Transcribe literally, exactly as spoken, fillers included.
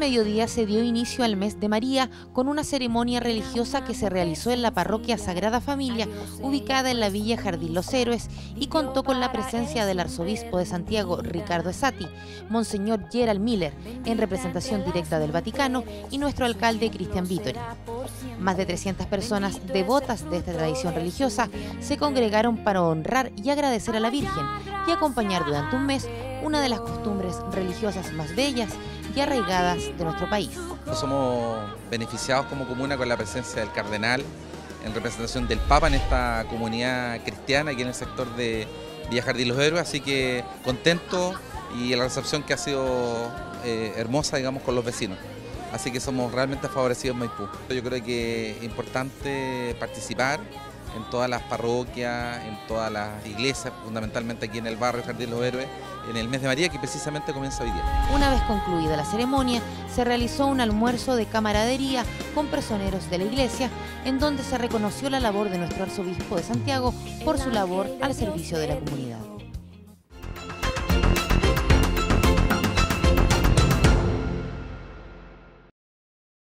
mediodía se dio inicio al mes de María con una ceremonia religiosa que se realizó en la parroquia Sagrada Familia, ubicada en la Villa Jardín Los Héroes, y contó con la presencia del arzobispo de Santiago, Ricardo Esati, Monseñor Gerald Miller, en representación directa del Vaticano, y nuestro alcalde Cristian Vittori. Más de trescientas personas devotas de esta tradición religiosa se congregaron para honrar y agradecer a la Virgen y acompañar durante un mes una de las costumbres religiosas más bellas y arraigadas de nuestro país. Somos beneficiados como comuna con la presencia del cardenal en representación del Papa en esta comunidad cristiana aquí en el sector de Villa Jardín Los Héroes, así que contento y la recepción que ha sido eh, hermosa, digamos, con los vecinos. Así que somos realmente favorecidos en Maipú. Yo creo que es importante participar en todas las parroquias, en todas las iglesias, fundamentalmente aquí en el barrio Jardín Los Héroes, en el mes de María, que precisamente comienza hoy día. Una vez concluida la ceremonia, se realizó un almuerzo de camaradería con personeros de la iglesia, en donde se reconoció la labor de nuestro arzobispo de Santiago por su labor al servicio de la comunidad.